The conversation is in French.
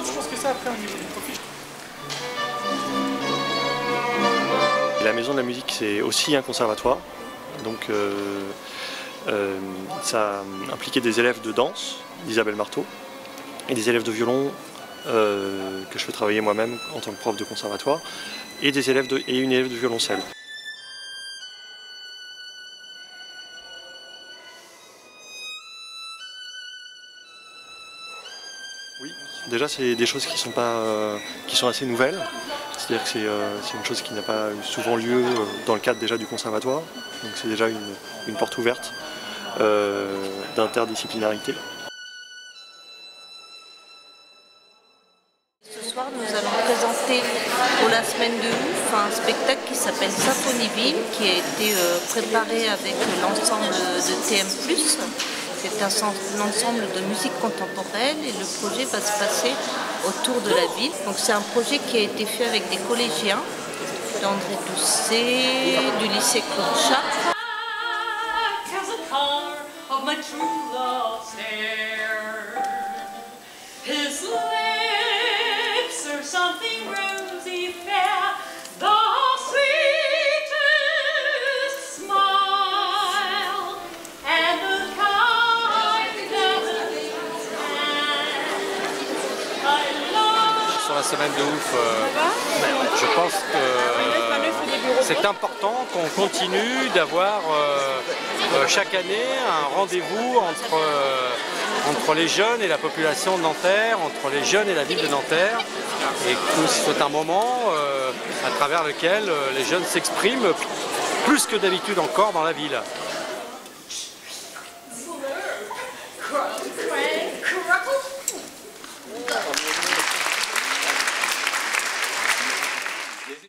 je pense que ça après au niveau du profil. La Maison de la Musique, c'est aussi un conservatoire. Donc ça impliquait des élèves de danse, d'Isabelle Marteau, et des élèves de violon que je fais travailler moi-même en tant que prof de conservatoire, et une élève de violoncelle. Oui, déjà c'est des choses qui sont assez nouvelles. C'est-à-dire que c'est une chose qui n'a pas souvent lieu dans le cadre déjà du conservatoire. Donc c'est déjà une porte ouverte d'interdisciplinarité. Ce soir, nous allons présenter pour la semaine de ouf un spectacle qui s'appelle Symphonieville, qui a été préparé avec l'ensemble de TM+. C'est un ensemble de musique contemporaine et le projet va se passer autour de la ville. Donc c'est un projet qui a été fait avec des collégiens d'André Doucet, du lycée Claude Chartres. Sur la semaine de ouf, je pense que c'est important qu'on continue d'avoir chaque année un rendez-vous entre les jeunes et la population de Nanterre, entre les jeunes et la ville de Nanterre, et que c'est un moment à travers lequel les jeunes s'expriment plus que d'habitude encore dans la ville.